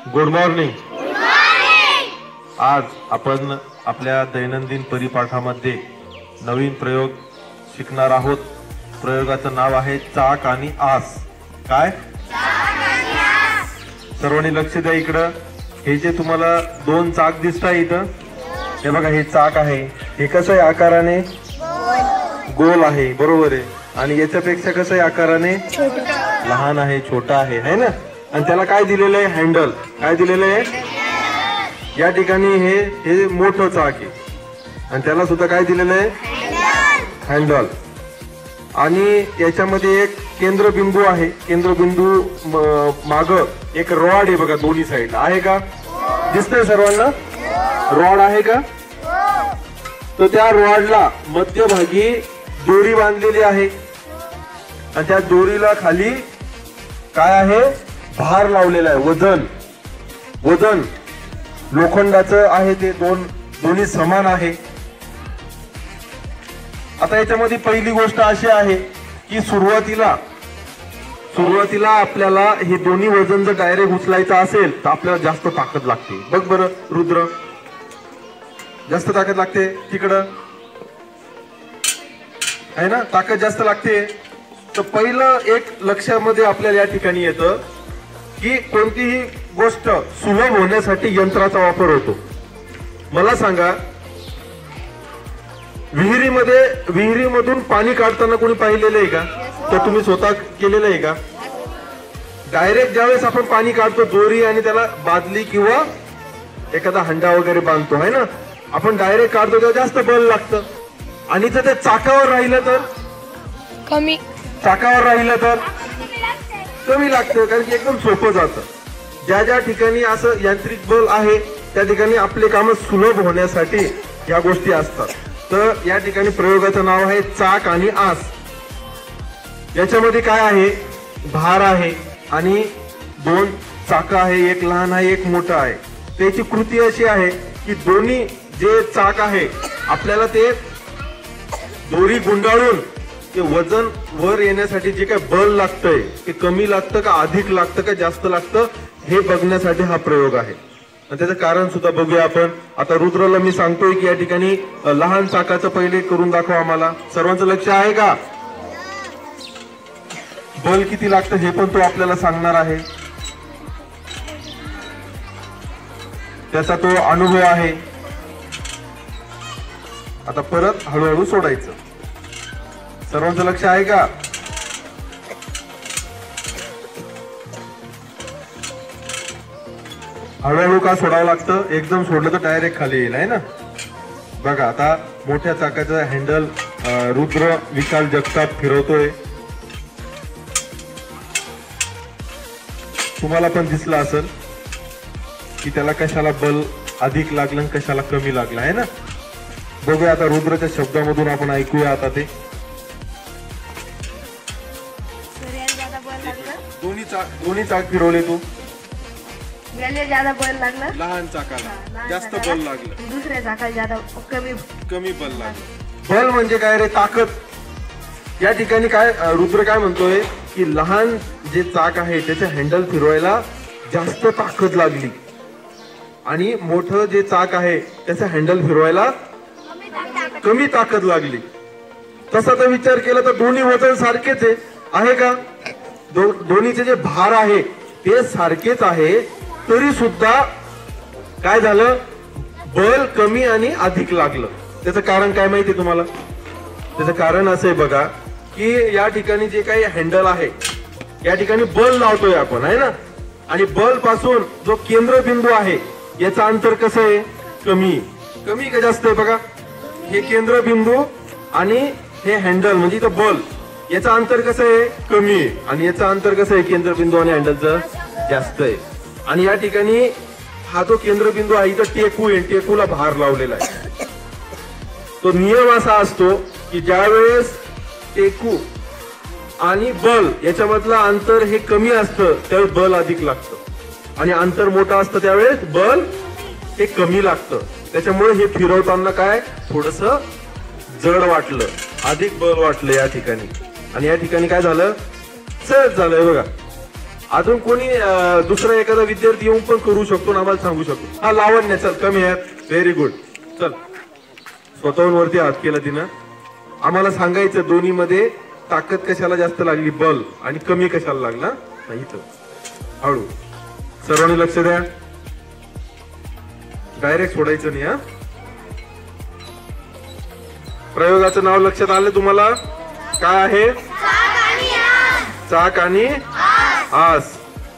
Good morning. आज आपण आपल्या दैनंदिन परिपाठामध्ये नवीन प्रयोग शिकणार आहोत. प्रयोगाचं नाव आहे चाक आणि आस. काय? सर्वांनी लक्ष द्या इकडं. हे जे तुम्हाला दोन चाक दिसताय इथं, हे बघा, हे चाक आहे. हे कसं आहे आकाराने? गोल आहे, बरोबर आहे. आणि याच्यापेक्षा कसं आहे आकाराने? लहान आहे, छोटा आहे, है ना. आणि त्याला काय दिलेलं आहे? हँडल. काय दिलेलं आहे? या ठिकाणी हे मोठं चाक आहे आणि त्याला सुद्धा काय दिलेलं आहे? हँडल. आणि याच्यामध्ये एक केंद्रबिंदू आहे. केंद्रबिंदू माग एक रॉड आहे बघा, दोन्ही साईडला आहे का? दिसतंय सर्वांना? रॉड आहे का? तर त्या रॉडला मध्यभागी दोरी बांधलेली आहे आणि त्या दोरीला खाली काय आहे? भार लावलेला आहे. वजन लोखंडाचं आहे. ते दोन्ही समान आहे. आता याच्यामध्ये पहिली गोष्ट अशी आहे की सुरुवातीला आपल्याला हे दोन्ही वजन जर डायरेक्ट उचलायचं असेल तर आपल्याला जास्त ताकद लागते. बघ बरं रुद्र, जास्त ताकद लागते तिकडं, आहे ना, ताकद जास्त लागते. तर पहिलं एक लक्षामध्ये आपल्याला या ठिकाणी येतं की कोणतीही गोष्ट सुलभ होण्यासाठी यंत्राचा वापर होतो. मला सांगा, विहिरीमधून पाणी काढताना कोणी पाहिलेलं आहे का? तर तुम्ही स्वतः केलेलं आहे का? डायरेक्ट ज्यावेळेस आपण पाणी काढतो, दोरी आणि त्याला बादली किंवा एखादा हंडा वगैरे बांधतो, आहे ना, आपण डायरेक्ट काढतो तेव्हा जास्त बल लागतं. आणि जर ते चाकावर राहिलं तर कमी, चाकावर राहिलं तर कमी लागतं, कारण की एकदम सोपं जातं. ज्या ज्या ठिकाणी असं यांत्रिक बल आहे त्या ठिकाणी आपले काम सुलभ होण्यासाठी या गोष्टी असतात. तर या ठिकाणी प्रयोगाचं नाव आहे चाक आणि आस. याच्यामध्ये काय आहे? भार आहे आणि दोन चाकं आहे, एक लहान आहे, एक मोठा आहे. त्याची कृती अशी आहे की दोन्ही जे चाक आहे आपल्याला ते दोरी गुंडाळून ते वजन वर येण्यासाठी जे काय बल लागतंय ते कमी लागतं का अधिक लागतं का जास्त लागतं हे बघण्यासाठी हा प्रयोग आहे. आणि त्याचं कारण सुद्धा बघूया आपण. आता रुद्रला मी सांगतोय की या ठिकाणी लहान चाकाचं पहिले करून दाखव आम्हाला. सर्वांचं लक्ष आहे का? बल किती लागतं हे पण तो आपल्याला सांगणार आहे. त्याचा तो अनुभव आहे. आता परत हळूहळू सोडायचं. सर्वांचं लक्ष आहे का? हळूहळू का सोडावं लागतं? एकदम सोडलं तर डायरेक्ट खाली येईल, आहे ना. बघा, आता मोठ्या चाकाचं हँडल रुद्र विशाल जगताप फिरवतोय. तुम्हाला पण दिसलं असेल की त्याला कशाला बल अधिक लागलं आणि कशाला कमी लागलं, आहे ना. बघूया आता रुद्रच्या शब्दामधून आपण ऐकूया. आता ते दोन्ही चाक फिरवले तू. ज्यादा बल लागलं लहान चाकाला जास्त बल लागलं, दुसऱ्या चाकाला ज्यादा कमी बल लागलं. बल म्हणजे काय रे? ताकद. या ठिकाणी काय रुद्र काय म्हणतोय की लहान जे चाक आहे त्याचे हँडल फिरवायला जास्त ताकद लागली आणि मोठं जे चाक आहे त्याचं हँडल फिरवायला कमी ताकद लागली. तसा तर विचार केला तर दोन्ही वजन सारखेच आहे का? दोन्हीचे जे भार आहे ते सारखेच आहे, तरी सुद्धा काय झालं? बल कमी आणि अधिक लागलं. त्याचं कारण काय माहिती तुम्हाला? त्याचं कारण असं आहे बघा की या ठिकाणी जे काही हँडल आहे या ठिकाणी बल लावतोय आपण, आहे ना. आणि बल पासून जो केंद्रबिंदू आहे याचं अंतर कसं आहे? कमी का जास्त आहे? बघा, हे केंद्रबिंदू आणि हे हँडल म्हणजे इथं बल याचं अंतर कसं आहे? कमी आहे. आणि याचं अंतर कसं आहे? केंद्रबिंदू आणि हँडलचं जास्त आहे. आणि या ठिकाणी हा जो केंद्रबिंदू आहे इथं टेकू आहे, टेकूला भार लावलेला आहे. तो नियम असा असतो की ज्यावेळेस टेकू आणि बल याच्यामधलं अंतर हे कमी असतं त्यावेळेस बल अधिक लागतं आणि अंतर मोठं असतं त्यावेळेस बल हे कमी लागतं. त्याच्यामुळे हे फिरवताना काय थोडंसं जड वाटलं, अधिक बल वाटलं या ठिकाणी. आणि या ठिकाणी काय झालं? सहज झालंय बघा. अजून कोणी दुसरा एखादा विद्यार्थी येऊन पण करू शकतो आणि आम्हाला सांगू शकतो. हा लावण्य, चल कमी आहेत, व्हेरी गुड. चल स्वतःहून वरती हात केला तिनं. आम्हाला सांगायचं दोन्ही मध्ये ताकद कशाला जास्त लागली, बल, आणि कमी कशाला लागला. नाही तर हळू, सर्वांनी लक्ष द्या, डायरेक्ट सोडायचं नाही. हा प्रयोगाचं नाव लक्षात आलं तुम्हाला? काय आहे? चाक आणि आस.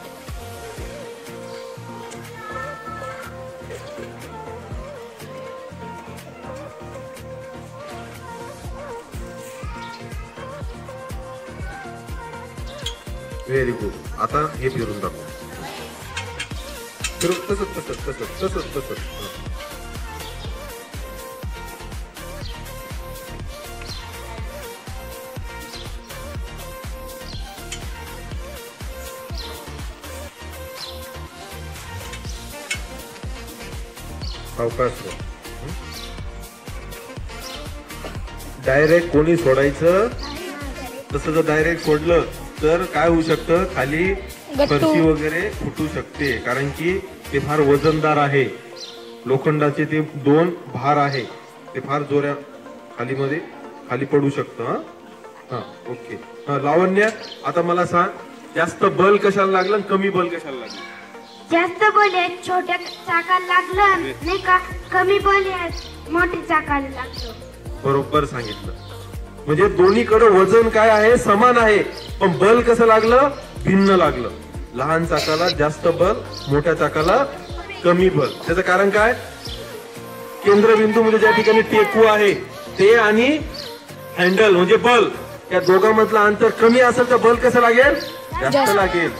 Very good. आता हे फिरून दाखव. फिरून तसंच तसंच तसंच तसंच तसंच. सावकाश. डायरेक्ट कोणी सोडायचं, तसं जर डायरेक्ट सोडलं तर काय होऊ शकतं, खाली फरशी वगैरे फुटू शकते, कारण की ते फार वजनदार आहे. लोखंडाचे ते 2 भार आहे, ते फार जोऱ्या खाली पडू शकतं. हा ओके. हा लावण्य, आता मला सांग, जास्त बल कशाला लागलं आणि कमी बल कशाला लागलं? जास्त बल छोट्या चाकाला लागलं नाही का, कमी बल मोठ्या चाकाला लागलं. बरोबर सांगितलं. म्हणजे दोन्हीकडे वजन काय आहे, समान आहे, पण बल कसं लागलं, भिन्न लागलं. लहान चाकाला जास्त बल, मोठ्या चाकाला कमी बल. त्याचं कारण काय? केंद्रबिंदू म्हणजे ज्या ठिकाणी टेकू आहे ते आणि हँडल म्हणजे बल, या दोघांमधलं अंतर कमी असेल तर बल कसं लागेल, जास्त लागेल.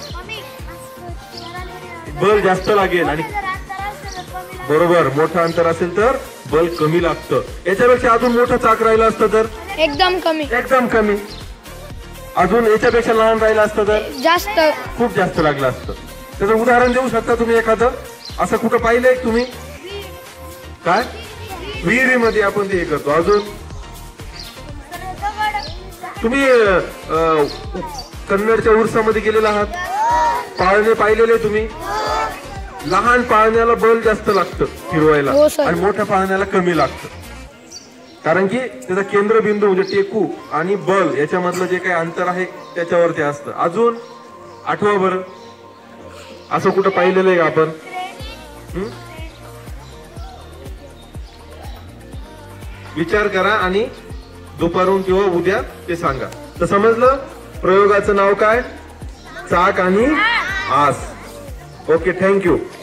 बल जास्त लागेल. आणि बरोबर, मोठं अंतर असेल तर बल कमी लागतं. याच्यापेक्षा अजून मोठं चाक राहिलं असतं तर एकदम कमी. एकदम कमी. अजून याच्यापेक्षा लहान राहिलं असतं तर जास्त, खूप जास्त लागलं असतं. त्याचं उदाहरण देऊ शकता तुम्ही एखादं? असं कुठं पाहिलंय तुम्ही? काय? विहिरीमध्ये आपण ते हे करतो. अजून तुम्ही कन्नडच्या उर्सामध्ये गेलेला आहात, पाळणे पाहिलेले तुम्ही? लहान पाळण्याला बल जास्त लागतं फिरवायला आणि मोठ्या पाळण्याला कमी लागतं, कारण की त्याचा केंद्रबिंदू म्हणजे टेकू आणि बल याच्यामधलं जे काही अंतर आहे त्याच्यावर ते असतं. अजून आठवा बरं, असं कुठं पाहिलेलं आहे का आपण? विचार करा आणि दुपारून किंवा उद्या ते सांगा. तर समजलं प्रयोगाचं नाव काय? चाक आणि आस. Okay, thank you.